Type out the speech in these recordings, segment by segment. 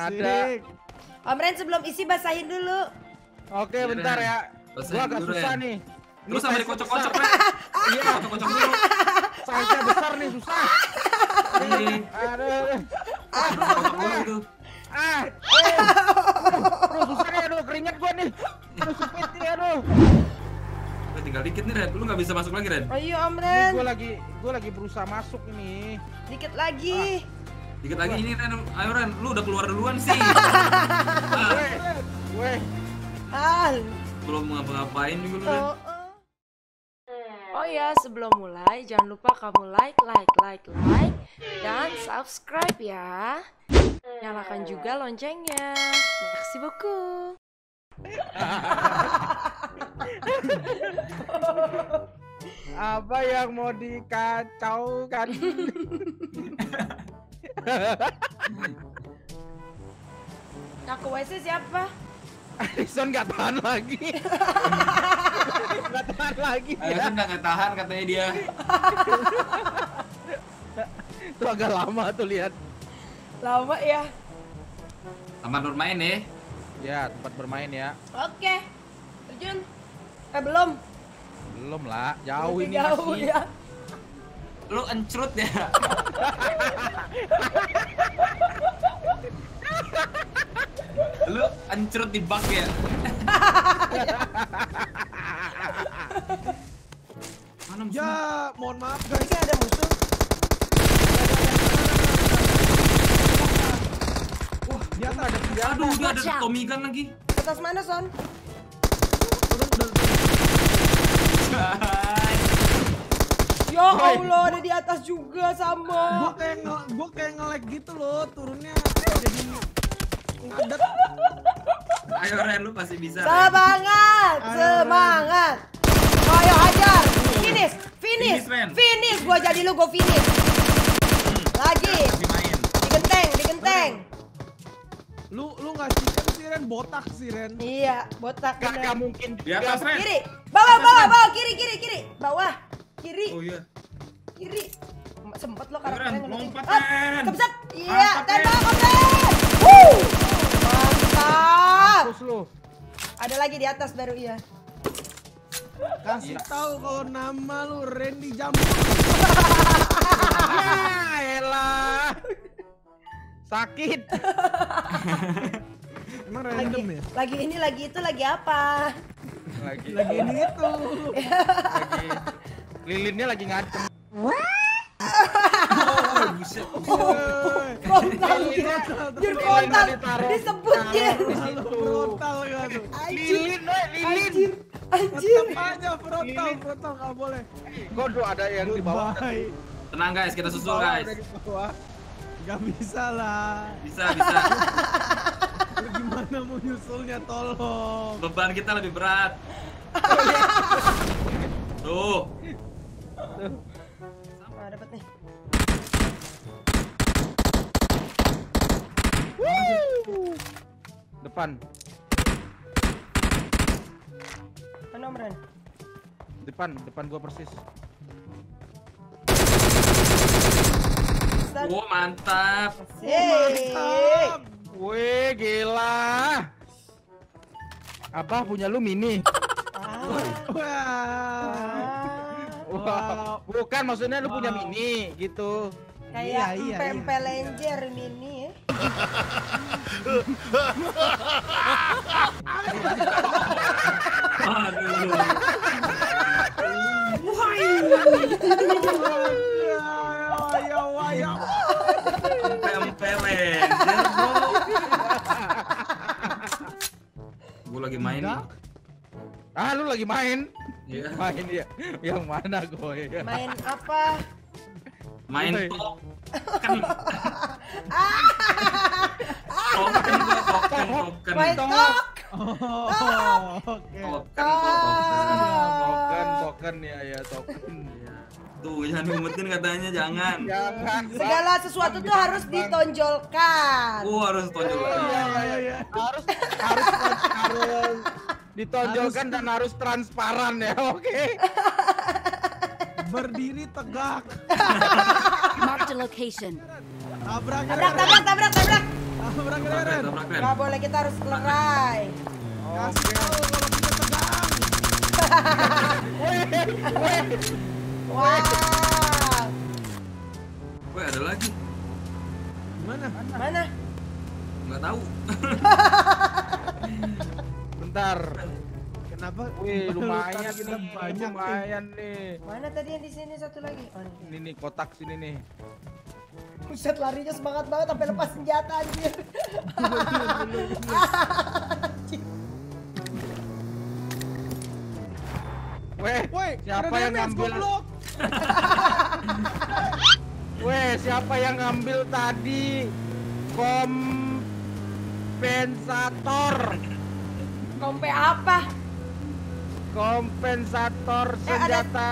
ada. Om Ren sebelum isi basahin dulu. Oke, bentar ya. Gua agak susah nih. Terus sampai dikocok-kocok, Ren. Iya, Kocok-kocok dulu. size-nya besar nih, susah. Iya. Aduh. Kocok dulu itu. Aduh, susah nih, aduh, keringat gua nih. Aduh, sempit nih, aduh. Udah tinggal dikit nih, Ren. Lu nggak bisa masuk lagi, Ren. Ayo Om Ini Ren. gua lagi berusaha masuk ini. Dikit lagi. Dikit lagi ini, Ren. Ayo, Ren. Lu udah keluar duluan sih. Weh. Belum ngapa-ngapain juga lu, Ren. Oh ya, sebelum mulai jangan lupa kamu like dan subscribe ya. Nyalakan juga loncengnya. Merci beaucoup. Apa yang mau dikacaukan? Aku WC siapa? Alison nggak tahan lagi. Nggak tahan lagi. Ayo kan udah nggak tahan katanya dia. Itu agak lama tuh lihat. Lama ya. Taman bermain ya. Ya, tempat bermain ya. Oke. Terjun. Belum. Belum lah, jauh ini Jauh masih. ya. Lu encrut ya. Lu encrut di bak ya. Mana musuh? Ya, mohon maaf guys. Ini ada musuh. Wah, Dia tuh ada senjata. aduh, dia ada Tommy gun lagi. Atas mana, Son? Ya Allah, ada di atas juga sama. Gua kayak nge-lag gitu loh, turunnya jadi ngedet. Ayo Ren, lu pasti bisa. Semangat, semangat. Ayo hajar. Finish, Finish, Ren. finish. Gua jadi lu, gua finish. Lagi. Masih main. Digenteng. Lu ngasih kan sih Ren, botak sih Ren. Iya, botak Gak bener. mungkin. Di atas Ren. Kiri, bawah, kiri. Bawah, kiri, Oh iya. kiri. Sempet lo Ren, karakternya lompat, Hop, Ren. kebeset. Iya, Mantap, tembak, Ren. Om Ren. Mantap. Terus lu. Ada lagi di atas baru iya. Kasih Iya. tahu kalau nama lu Randy Jambu. Ya elah. Sakit. Emang Lagi, random ya? lagi itu lagi apa? Lagi Ini itu. lagi lilinnya lagi ngacem. Oh, buset. Frontal Jir frontal disebut Jir. Frontal kan tuh. Lilin, lilin. Anjir. Tetap aja frontal nggak boleh. Godo ada yang di bawah. Goodbye. Tenang guys, kita susul Bawah, guys. ada di bawah. Gak bisa lah. Bisa. Lu gimana mau nyusulnya, tolong. Beban kita lebih berat. Tuh. Nah, dapat nih. Depan, Mana Om Ren? depan gua persis. Start. Oh, mantap. Yeay. Wih, gila. Apa punya lu mini? Wah. Wah, bukan maksudnya lu punya mini gitu. Kayak Iya. empe Ranger mini ya. Aduh. Wah. Empe Ranger, bro. Gue lagi main nih. Ah, lu lagi main? Iya. Main ya. Yang mana gue? Main apa? Main Oke. token. Token. Main tok. Oke. Token ya token. Tuh, jangan ngumpetin katanya, jangan. Jangan. Segala sesuatu tuh harus ditonjolkan. Harus tonjol lagi. Iya. harus ditonjolkan dan harus transparan ya, oke? Berdiri tegak. Marked a location. Tabrak. Tabrak. Tabrak Ren. tabrak Ren. Nggak boleh, kita harus lerai. Kasih tahu kalau kita tegang. Wah. Woi, ada lagi. Mana? Mana? Nggak tahu. Bentar. Kenapa? Wih, lumayan kita nih, banyak lumayan nih. Mana tadi yang di sini satu lagi? Oh, ini. Ini nih kotak sini nih. Buset, larinya semangat banget sampai lepas senjata anjir. Weh, Woi, siapa ada yang damage, ngambil? goblok. Weh, siapa yang ngambil tadi kompensator? Kompe apa? Kompensator ada- senjata.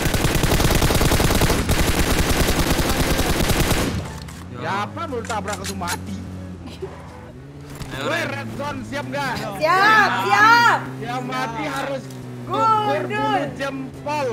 Siapa menurut tabrak itu mati? Ayo, Weh, Ren. red zone siap nggak? Siap, siap. Yang mati harus tukur Gundul. bulu jempol.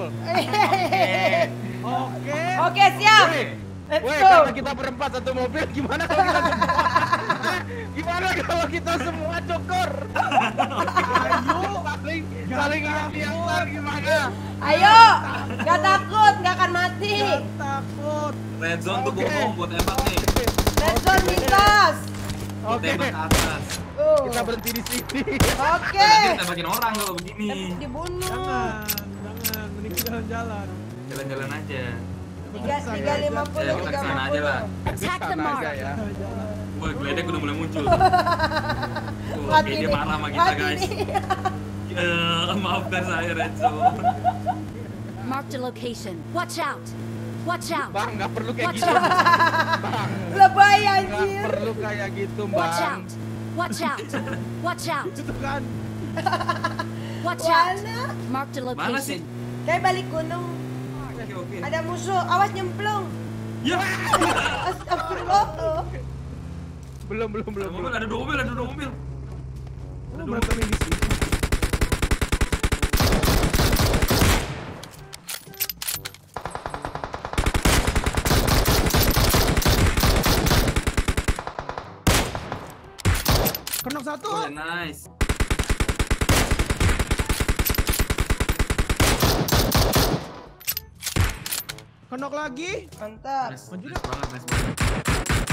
Oke. Oke, siap. Weh, Let's weh, go. karena kita berempat satu mobil, gimana kalau kita semua? Gimana kalau kita semua cukur? Ayo, saling ingat gimana? Ayo, nggak takut, nggak akan mati. Gak takut. Red zone tuh Oke. bohong buat tembak nih. Red zone mitos. Buat Oke, tembak ke atas. kita berhenti di sini. Oke. Nanti tembakin orang kalau begini. Dibunuh. Jangan. Mending jalan-jalan. Jalan-jalan aja. 350, Ya, kita kesana aja lah. Attack the Sana mark. aja ya. Woi, geledek udah mulai muncul. Mati Oke, dia nih, marah sama kita, mati guys. nih. Maafkan saya, Red Zone. Mark the location. Watch out. Watch out. Bang, nggak perlu kayak Watch gitu. out. Bang, Lebay nggak anjir. perlu kayak gitu, Watch Bang. out. Watch out. Watch out. Itu kan. Watch out. Mana? Mark the Mana sih? location. Kayak balik gunung. Oke. Ada musuh, awas nyemplung. Ya. Astagfirullah. Belum. Ada dua mobil. Lu berantem di sini. Kenok satu. Oh, nice. Kenok lagi. Mantap. Nice banget.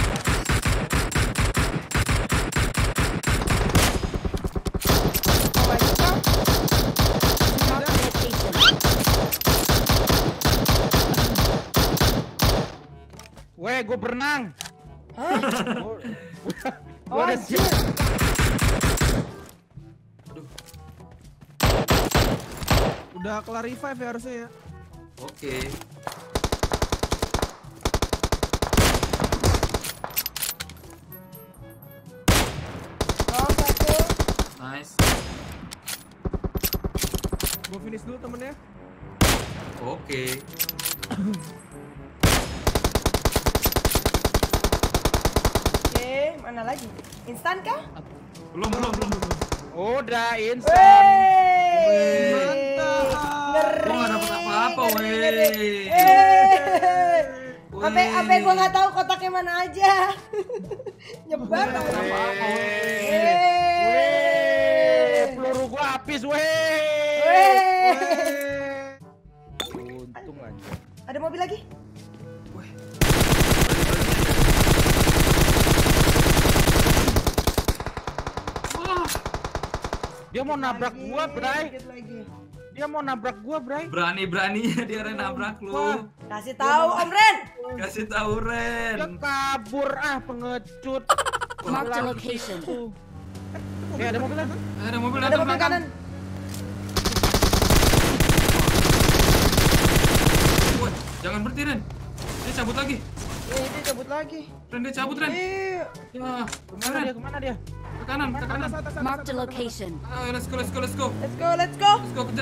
Mau maju kah? Mark the location. Weh, gue berenang. Hah? Gue udah anjir. siap. Udah kelar revive ya harusnya ya. Oke. Oh, satu. Nice. Gua finish dulu temennya. Oke. Oke, mana lagi? Instan kah? Belum. Udah instan. Wey. Mantap. Ngeri. Gua nggak dapet apa-apa, ngeri, wey. ngeri. Apa gua nggak tahu kotaknya mana aja. Nyebar tau. Weh, peluru gua habis, weh. Untung aja. Ada mobil lagi? Dia mau nabrak Lagi, gua, Bray. dikit lagi. Dia mau nabrak gua, Bray. Berani-beraninya dia Ren nabrak lu. Kasih tahu Om Ren. Kasih tahu Ren. Dia kabur pengecut. Mark the location. Ada mobil lagi. Ada mobil Ada datang mobil belakang. kanan. Woi, jangan berhenti Ren. Dia cabut lagi. Dia cabut lagi. Ren, dia cabut Ren. Iya. Ya, Kemana dia? Kemana dia? ke kanan. Mark the location. Ayo, let's go. Let's go. Let's go, kejar.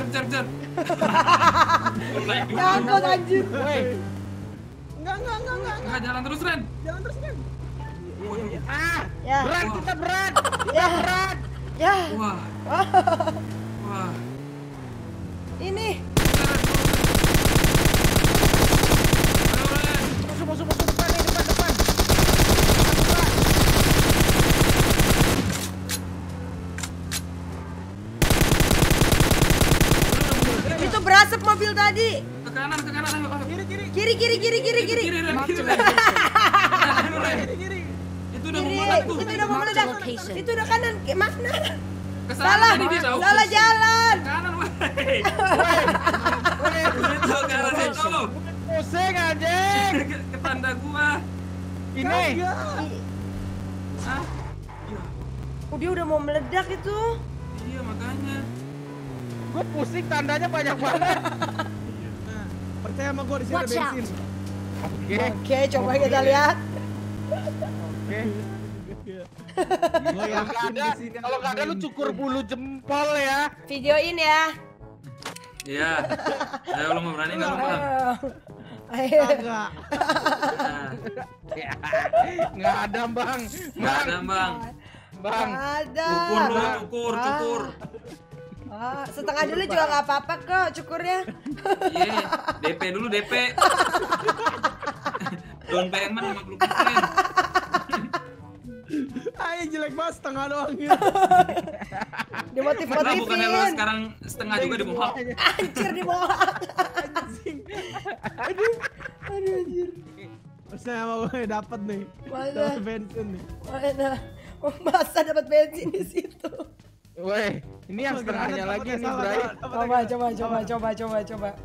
Takut anjir. Woi. Enggak. Enggak, jalan terus Ren. Jalan terus kan. Ya. Berat, kita berat. Ya. Berat. Ya. Wah. Wah. Wah. Ini. Ayo Ren. Musuh depan nih, depan. mobil tadi. Ke kanan, ayo. Kiri. Kiri. Ren. Marked a Ren. location. Ayo, Ren. Kiri. Itu udah mau Kiri. meledak tuh. Itu udah mau Marked a meledak. location. Itu udah kanan. Kayak mana? Ke sana Salah. tadi dia tahu. Salah jalan. Kanan, woi. Woi, Itu ke arah situ. pusing anjing. Ke tanda gua. Ini. Hah? Oh, dia udah mau meledak itu. Iya, makanya. Gue pusing tandanya banyak banget. Nah, percaya sama gua di sini ada Watch out. bensin. Oke. Oke, coba kita lihat. Oke. Gua yakin di sini Kalau nggak ada lu cukur bulu jempol ya. Videoin ya. Iya. Ayo lu mau berani enggak lu, Bang? Ayo. Kagak. Nah, Nggak ada bang. enggak ada, Bang. Bang. Ada. Cukur dulu, cukur. Setengah dulu juga nggak apa-apa kok cukurnya. Iya, DP dulu, DP. Down payment 50%. Ayo jelek banget setengah doang ya. Lah bukannya lu Dimotiv-motivin. sekarang setengah juga di mohawk. Anjir di bawah. Aduh anjir. Percaya sama gue dapet nih. Mana? Dapet bensin nih. Mana? Oh, masa dapat bensin di situ. Woi, ini yang setengahnya lagi nih, Bray. Coba.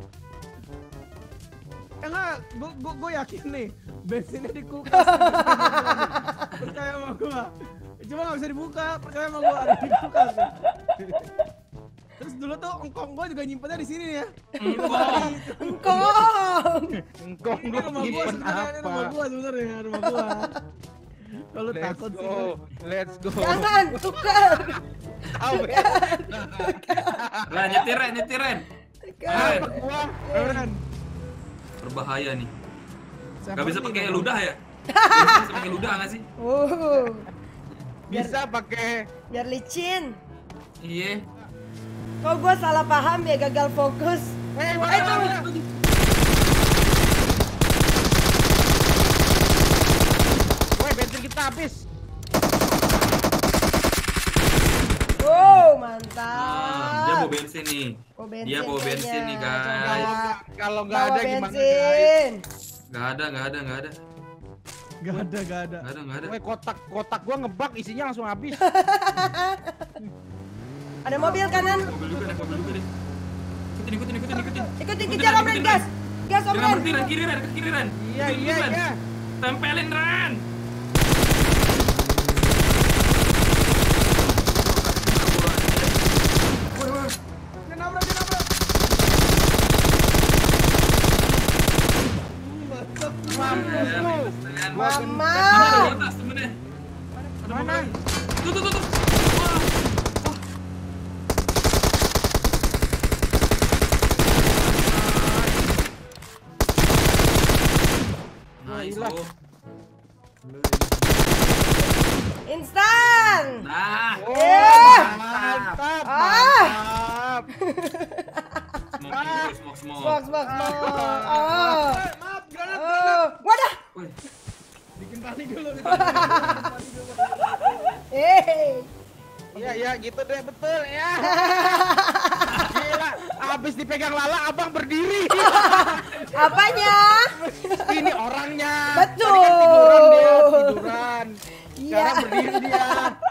Enggak, gue yakin nih bensinnya di kulkas. Percaya sama gue. Cuma nggak bisa dibuka. Percaya sama gue ada di kulkas. Terus dulu tuh engkong gue juga nyimpennya di sini ya. Engkong. Engkong Ini lu rumah gue nyimpen sebenarnya, ini rumah apa? gue sebenarnya, rumah gue. Kalau Let's takut sih. go, let's go. Jangan tukar. Tahu ya? Lah nyetiren. Apa gua? Ren, Berbahaya nih. siapa Gak bisa nih pakai ngomong? ludah ya? Bisa pakai ludah nggak sih? Bisa pakai. Biar licin. Iya. Kok gua salah paham ya, gagal fokus. Itu. Woi, bensin kita habis. Wow, Dia mantap. bawa bensin nih. Dia bawa bensin nih, guys. Kalau nggak Bawa ada gimana, guys? bensin. Gak ada. Gak ada. Woi, kotak gua ngebak isinya langsung habis. Ada mobil kanan. Mobil juga deh. Ikutin. Ikutin kejar Om Ren, gas. Gas Om Jangan Ren. berhenti, Ren. Kiri, Ren. Iya. Tempelin, Ren. Dia nabrak. Mantap. Mampus lu. Mama. Di atas temennya. Ada Mana? mobil. Tuh. Wah. Nice, Gila. oh. Instan. Nah, Mantap. Ah. smoke. Oh. Maaf, granat. Oh. Wadah. Wih, Bikin panik dulu. Iya, gitu deh, betul ya. Gila, habis dipegang Lala, abang berdiri. Apanya? Ini orangnya. Betul. Tadi kan tiduran. Iya. Sekarang berdiri dia.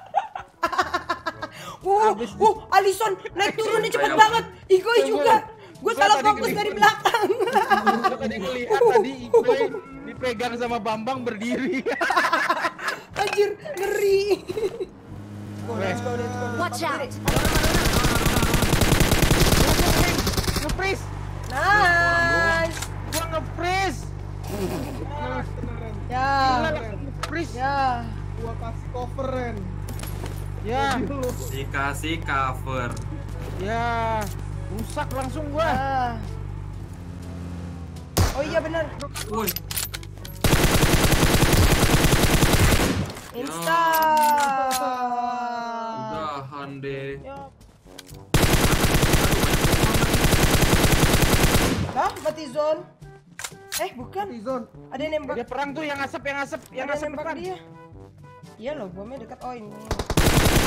Alison naik turunnya cepet Kayak banget. Igoi Tunggu. juga. Gue Gua salah tadi fokus gini. dari belakang. Gua tadi ngeliat tadi Iqbal dipegang sama Bambang berdiri. Anjir, ngeri. Let's go. Watch out! Nge-freeze. Nice. Gua nge-freeze. Ya. Gila, langsung nge-freeze. Ya. Gua kasih cover, Ren. Ya, dikasih cover. ya. Rusak langsung gua. Ya. Oh iya benar. Woi, Instan. udahan deh. Ya. Hah? Mati zone? Bukan. Tizon. Ada yang nembak. Dia perang tuh yang asap Ada yang nembak depan. dia. Iya loh, bomnya dekat. Oh ini.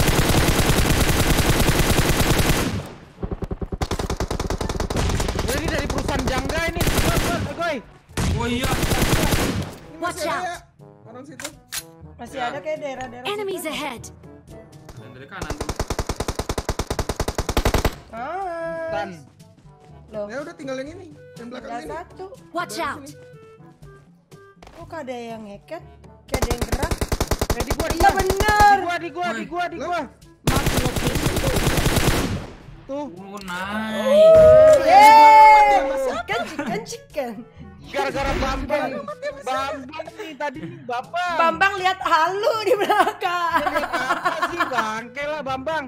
Jadi dari perusahaan Jangga ini. Goy. Oh iya. Ini Watch masih ada out. ya? Orang situ. Masih ada kayak daerah-daerah Enemies situ. ahead. Yang dari kanan tuh. Dan Loh, Ya udah tinggal yang ini, yang belakang tinggal ini. satu. Watch Dari out. sini. Kok ada yang ngeket? Kayak ada yang gerak. di gua. Iya bener. Di gua. Marked a location. Tuh. Oh, nice. Yeay. Kan chicken. Gara-gara Bambang nih tadi Bapak. Bambang lihat halu di belakang. Apa sih bangke lah Bambang.